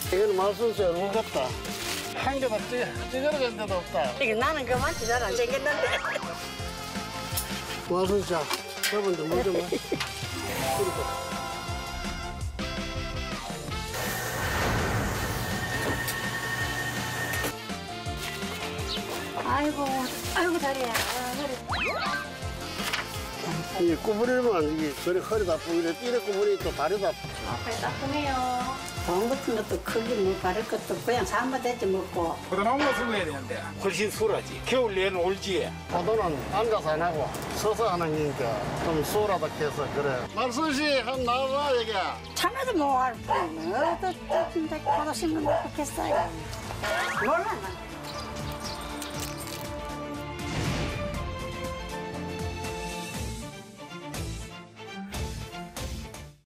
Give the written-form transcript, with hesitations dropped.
이거는 말순수야, 무겁다. 한 개다 찌그러진 데도 없다. 이게 나는 그만치 잘 안 생겼는데. 말순수야, 저분들 물 좀 마. 아이고, 아이고 다리야. 이게 구부리면 이게 그래 허리도 아프고 이래 구부리니까 다리도 아프고. 아파요, 따끔해요. 돈 같은 것도 크게 뭐 바를 것도 그냥 삶아 대지 먹고. 포도나무 같은 거 해야 되는데 훨씬 수월하지. 겨울 내는 올지. 포도는 앉아서 안 하고 서서 하는 거니까 좀 수월하다 해서 그래. 말순씨 한번 나와봐 여기. 참외도 뭐할 뻔. 어떤 포도 심는 거 좋겠어요. 몰라 나.